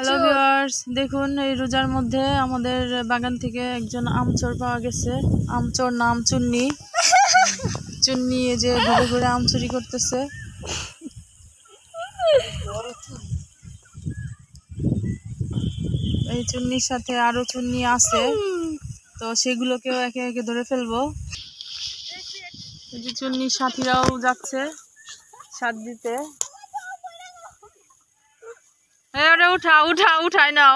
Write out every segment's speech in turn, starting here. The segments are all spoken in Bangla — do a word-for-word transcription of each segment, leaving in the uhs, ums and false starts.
হ্যালো ভিউয়ার্স, দেখুন এই রোজার মধ্যে আমাদের বাগান থেকে একজন আমচোর পাওয়া গেছে। আমচোর নাম চুন্নি। চুন্নি এই যে ঘুরে ঘুরে আম চুরি করতেছে। এই চুন্নির সাথে আরো চুন্নি আছে, তো সেগুলোকেও একে একে ধরে ফেলবো। এই যে চুন্নির সাথীরাও যাচ্ছে সাথ দিতে। ওরে উঠা উঠা উঠাই নাও।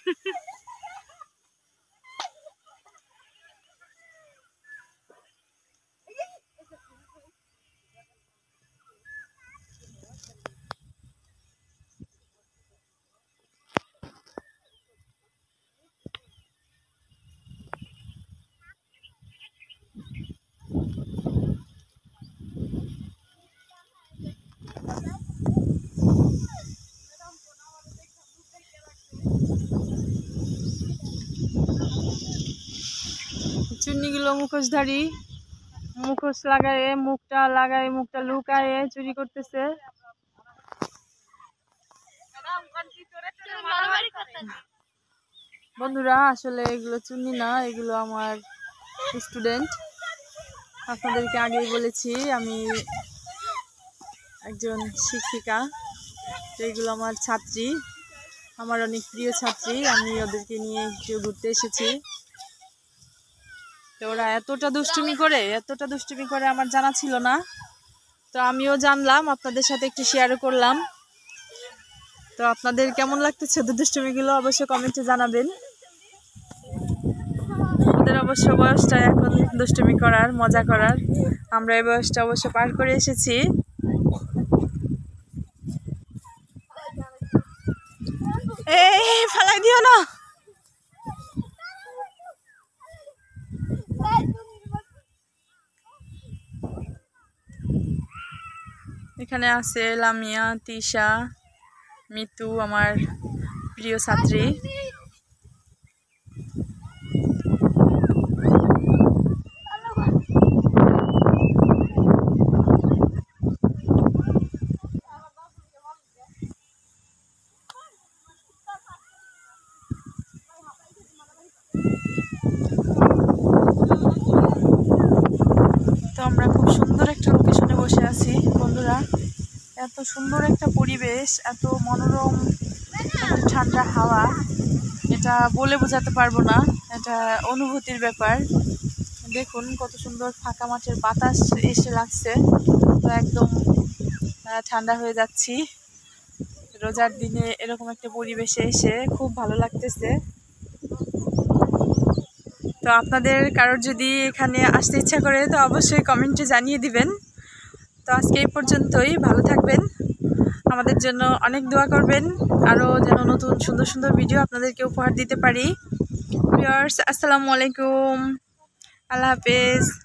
চুন্নিগুলো মুখোশধারী, মুখোশ লাগায়ে মুখটা লাগায়ে মুখটা লুকায়ে চুরি করতেছে। বন্ধুরা, আসলে এগুলো চুন্নি না, এগুলো আমার স্টুডেন্ট। আপনাদেরকে আগেই বলেছি আমি একজন শিক্ষিকা, তো এগুলো আমার ছাত্রী, আমার অনেক প্রিয় ছাত্রী। আমি ওদেরকে নিয়ে একটু ঘুরতে এসেছি। তো ওরা এতটা দুষ্টুমি করে এতটা দুষ্টুমি করে আমার জানা ছিল না, তো আমিও জানলাম, আপনাদের সাথে একটু শেয়ারও করলাম। তো আপনাদের কেমন লাগতেছে ওদের দুষ্টুমিগুলো অবশ্যই কমেন্টে জানাবেন। ওদের অবশ্য বয়সটা এখন দুষ্টুমি করার, মজা করার। আমরা এই বয়সটা অবশ্য পার করে এসেছি। এই ফালাই দিও না। এখানে আছে লামিয়া, তিশা, মিতু, আমার প্রিয় ছাত্রী। তো আমরা খুব সুন্দর একটা লোকেশনে বসে আছি বন্ধুরা। এত সুন্দর একটা পরিবেশ, এত মনোরম একটা ঠান্ডা হাওয়া, এটা বলে বোঝাতে পারবো না, এটা অনুভূতির ব্যাপার। দেখুন কত সুন্দর ফাঁকা মাঠের বাতাস এসে লাগছে, তো একদম ঠান্ডা হয়ে যাচ্ছি। রোজার দিনে এরকম একটা পরিবেশে এসে খুব ভালো লাগতেছে। তো আপনাদের কারোর যদি এখানে আসতে ইচ্ছা করে তো অবশ্যই কমেন্টে জানিয়ে দিবেন। তো আজকে এই পর্যন্তই, ভালো থাকবেন, আমাদের জন্য অনেক দোয়া করবেন, আরও যেন নতুন সুন্দর সুন্দর ভিডিও আপনাদেরকে উপহার দিতে পারি। ভিউয়ার্স, আসসালামু আলাইকুম, আল্লাহ হাফেজ।